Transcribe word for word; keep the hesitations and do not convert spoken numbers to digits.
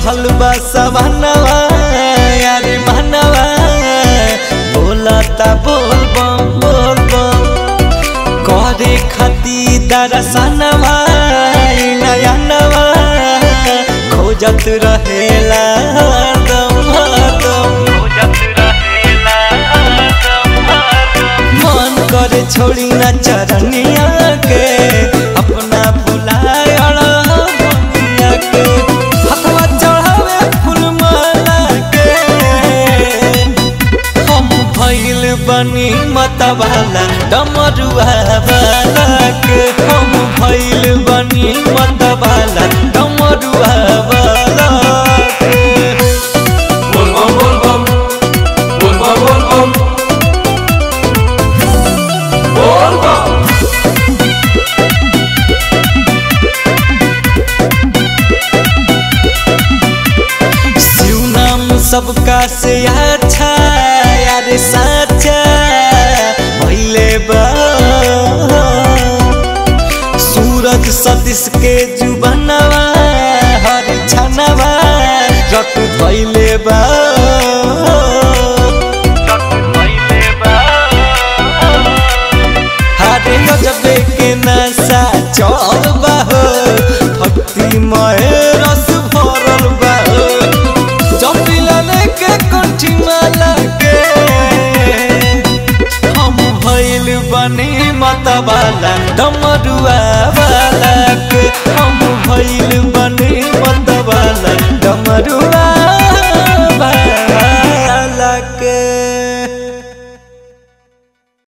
चढ़ल बा सवनवा यारे मनवा बोलता बोल बम बोल बम करे खती दर्शनवा नया नवा खोजत रहेला दम दम मन करे छोड़ी न चरनिया के अपना बुलाए अड़िया के हथवा चढ़ावे फूल माला के हम भइल बनी मतवाला डमरुआ वाला के हम भइल बनी मतवाला डमरुआ वाला के बोल बम बोल बम बोल बम बोल बम बोल बम शिव नाम सबका से अच्छा यार साचा भइले बा सूरज सतीश के जुबनवा हर छनवा रट भइले बा हरे गजबे के नशा चल बा हो भक्तिमय रस भरल बा हो जपिला लेके कंठी माला के हम भइल बनी मतवाला डमरुआ वाला के